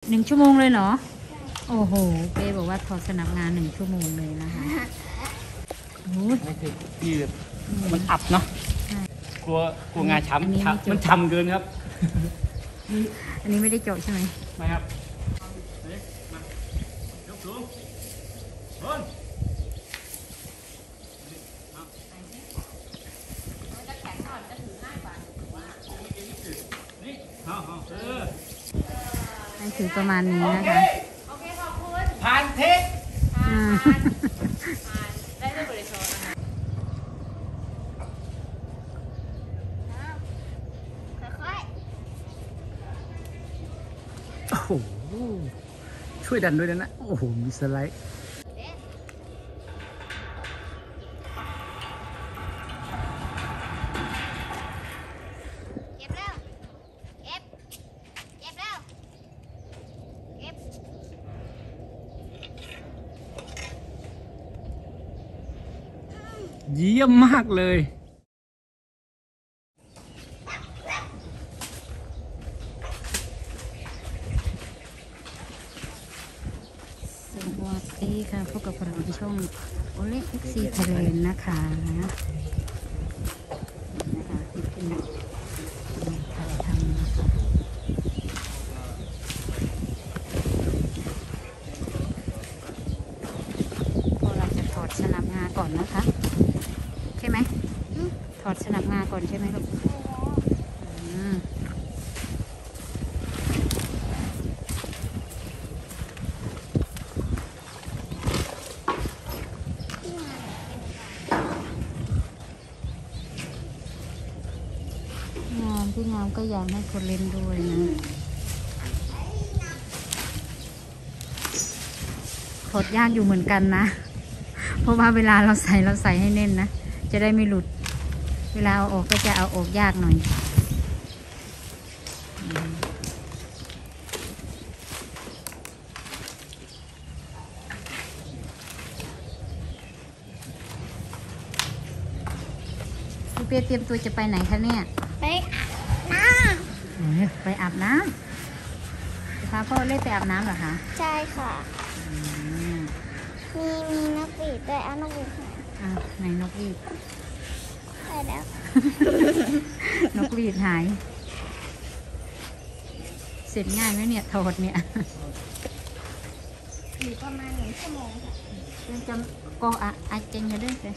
1 ชั่วโมงเลยเหรอโอ้โหเป้บอกว่าถอดสนับงาน1 ชั่วโมงเลยนะคะนี่คือที่มันอับเนาะกลัวงาช้ำมันช้ำเกินครับอันนี้ไม่ได้เจาะใช่ไหมไม่ครับมายกสูงบนให้ถือประมาณนี้นะคะโอเคขอบคุณผ่านเทคผ่านได้ด้วยบริษัทนะคะโอ้โหช่วยดันด้วยนะโอ้โหมีสไลด์เก็บแล้วเก็บแล้วเก็บเยี่ยมมากเลยสวัสดีค่ะพบกับเราในช่องโอเล็กซีไทยแลนด์นะคะนี่เป็นถ่ายทำนะคะพอเราจะถอดสนับงาก่อนนะคะใช่ไหมถอดสนับงาก่อนใช่ไหมลูกพี่งามก็อยากให้คนเล่นด้วยนะถอดยากอยู่เหมือนกันนะเพราะว่าเวลาเราใส่ให้แน่นนะจะได้ไม่หลุดเวลาเอาออกก็จะเอาออกยากหน่อยพี่เปียเตรียมตัวจะไปไหนคะเนี่ยไปอาบน้ำพาพ่อเล่นไปอาบน้ำเหรอคะใช่ค่ะมีนกหวีดด้วยเอานกหวีดไหนนกหวีดใช่แล้วนกหวีดหายเสร็จง่ายไหมเนี่ยถอดเนี่ยอยู่ประมาณ1 ชั่วโมงค่ะยังจำก็อาจจะได้เลย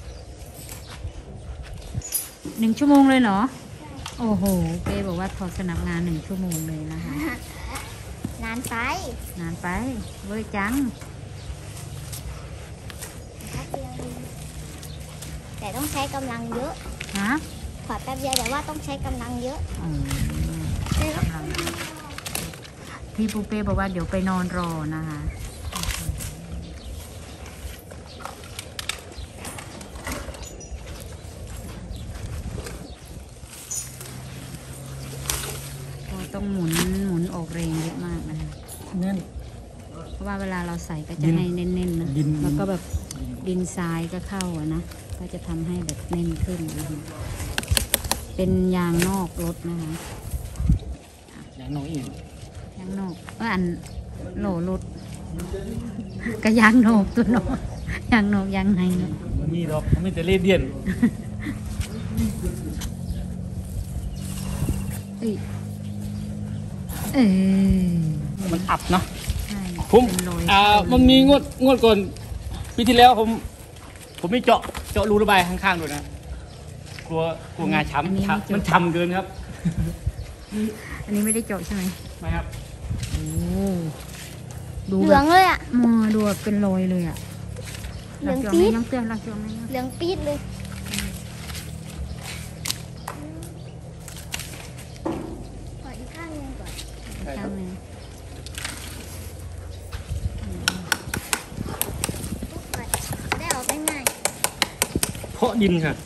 1 ชั่วโมงเลยเหรอโอ้โหเป้บอกว่าถอดสนับงาน1 ชั่วโมงเลยนะคะนานไปเว้ยจังแต่ต้องใช้กำลังเยอะฮะถอดแป๊บเดียวแต่ว่าต้องใช้กำลังเยอะพี่ปูเป้บอกว่าเดี๋ยวไปนอนรอนะคะต้องหมุนออกแรงเยอะมากนะแน่นเพราะว่าเวลาเราใส่ก็จะให้แน่นๆนะแล้วก็แบบดินทรายก็เข้าอะนะก็จะทำให้แบบแน่นขึ้นนะคะเป็นยางนอกรถนะคะยางนอกอีกยางนอกอันโหลรถก็ยางนอกตัวนอกยางนอกยางในเนาะมีหรอกไม่แต่เล่เดียนมันอับเนาะมันมีงวดก่อนปีที่แล้วผมไม่เจาะรูระบายข้างๆด้วยนะกลัวงาช้ำมันช้ำเกินครับอันนี้ไม่ได้เจาะใช่ไหมไม่ครับดูเหลืองเลยอ่ะดูเป็นรอยเลยอ่ะเหลืองปี๊ดน้ำเตือนเราจองไหมเหลืองปี๊ดเลยขออีกข้างนึงก่อนข้างนึงได้ออกได้ง่ายเพราะดินค่ะ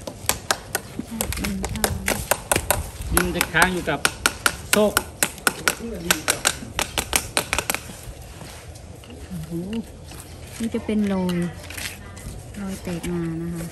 ดินจะค้างอยู่กับโซ่นี่จะเป็นรอยแตกมานะคะ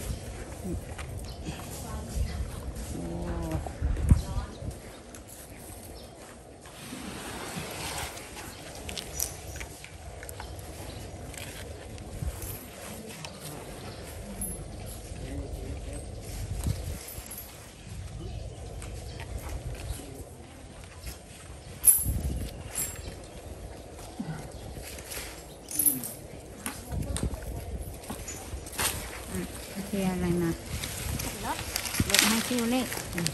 รียอะไรนะรถให้คิวเล็ก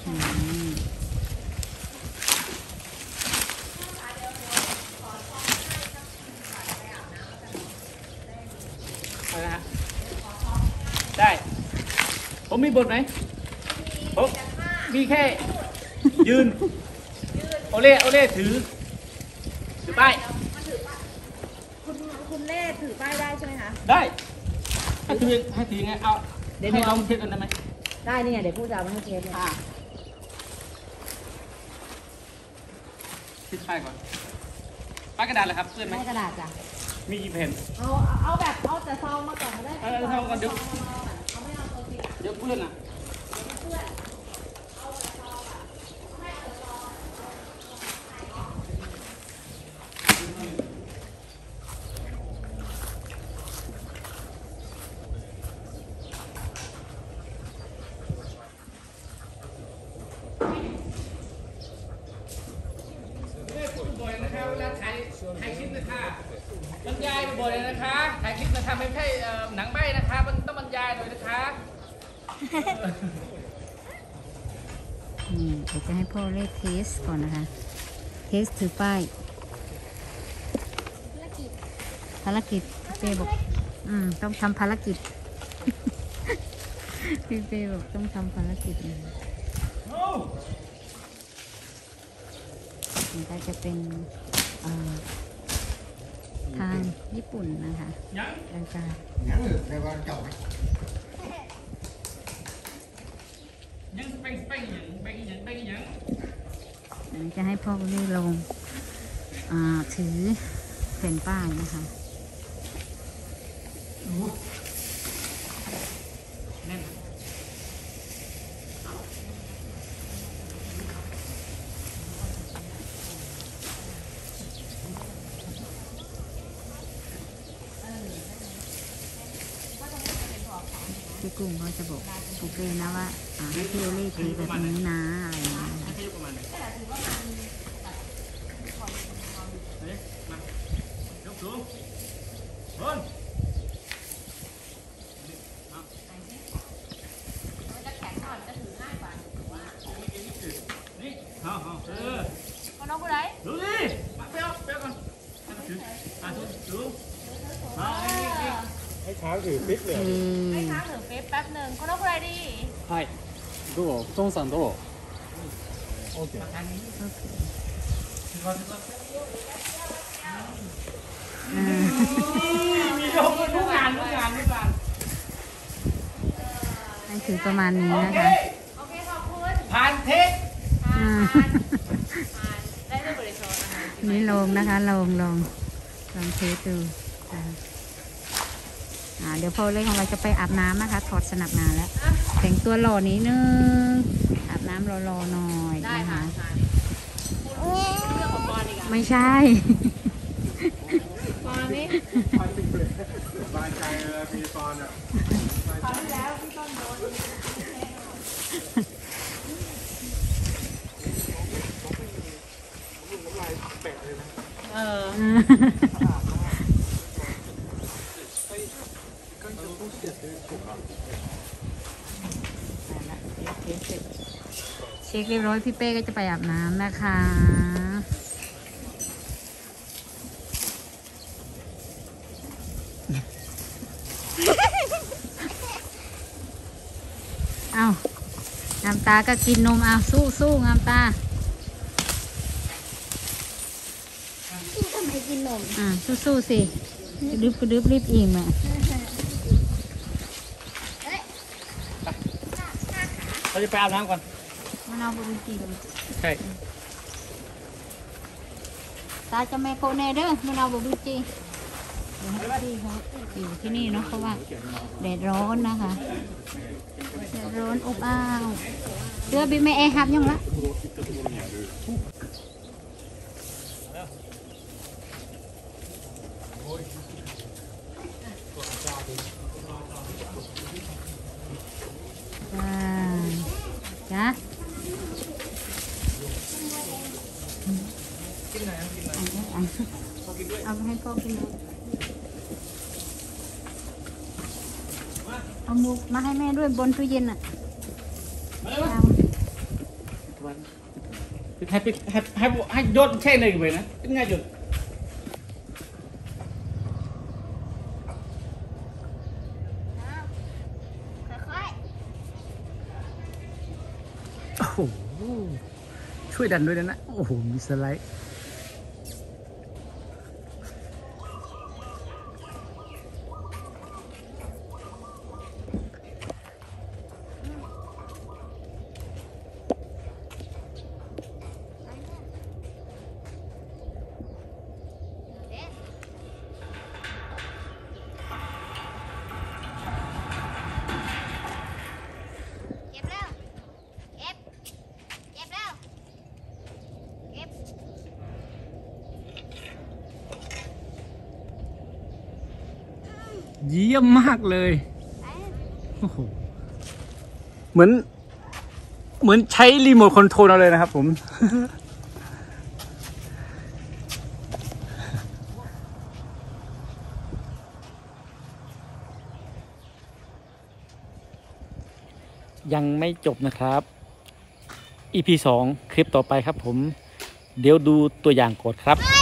ได้ ผมมีบทไหมผมมีแค่ยืนโอเล่ถือป้ายคุณเล่ถือป้ายได้ใช่ไหมคะได้ให้ถือไงเอาให้ลองเช็คกันได้ไหมได้นี่ไงเดี๋ยวพูดจะเอามาให้เชฟเนี่ยติดป้ายก่อนป้ายกระดาษเลยครับเพื่อนไหมได้กระดาษจ้ะมีกี่แผ่นเอาแบบเอาแต่ซองมาก่อนก็ได้เท่ากันเดี๋ยวเอาไม่เอาตัวจริงเดี๋ยวเพื่อนอ่ะบ่อยนะคะเวลาถ่ายคลิปนะคะบรรยายบ่อยๆนะคะถ่ายคลิปนะคะไม่ใช่หนังใบ้นะคะมันต้องบรรยายหน่อยนะคะนี่เดี๋ยวจะให้พ่อเล่เทสก่อนนะคะ เทสถือป้ายภารกิจพี่เป้บอกต้องทำภารกิจ พี่เป้บอกต้องทำภารกิจมันก็จะเป็นทางญี่ปุ่นนะคะแล้วก็ nhắn được theo con chồng ยังสเปงยังอันนี้จะให้พ่อเล่ลงถือแผ่นป้ายนะคะแน่นพี่กุ้งเขาจะบอกปูเป้นะว่าให้พี่โอเล่ถือแบบนี้นะอะไรอย่างเงี้ยนะคะประมาณนี้มายกสูงบนนี่เอาคนน้องคนไหนดูดิมาเปรี้ยวก่อนถือสูงเอาให้ช้างถือปิ๊กเลยให้ค้างถือเฟซแป๊บหนึ่งคนน้องคนไหนดีはいどうトンさんどうโอเคมีโยกทุกงานให้ถือประมาณนี้นะคะโอเคขอบคุณผ่านเทคได้ด้วยบริษัทนะคะนี่ลงนะคะลองเทสดูเดี๋ยวพ่อเล่ของเราจะไปอาบน้ำนะคะ ถอดสนับงานแล้ว แต่งตัวหล่อนิดนึงอาบน้ำรอๆหน่อยได้นะค่ะคะเรื่องของบอลอีกอ่ะไม่ใช่บอลนี่สบายใจเลยมีตอนอ่ะคราวที่แล้วพี่ต้นโดนเช็คเรียบร้อยพี่เป้ก็จะไปอาบน้ำนะคะ เอางามตาก็กินนมเอาสู้งามตาทำไมกินนมสู้สิกระดึบรีบอิ่มอ่ะเราจะไปอาบน้ำก่อนมะนาวบริจีใช่ตาจะแม่โคเนเด้อมะนาวบริจีเดี๋ยวให้พี่เขาอยู่ที่นี่เนาะเพราะว่าแดดร้อนนะคะแดดร้อนอบอ้าวเสื้อบีแม่แอร์ฮับยังละจ้าเอาไปให้พ่อกินด้วยเอาหมูมาให้แม่ด้วยบนตู้เย็นอ่ะเอาให้ยศแช่เลยไปนะง่ายจุดค่อยโอ้โหช่วยดันด้วยนะโอ้โหมีสไลด์เก็บแล้วเก็บแล้วเก็บเยี่ยมมากเลยไปโอ้โหเหมือนใช้รีโมทคอนโทรลเอาเลยนะครับผม ยังไม่จบนะครับ EP 2 คลิปต่อไปครับผม เดี๋ยวดูตัวอย่างก่อนครับ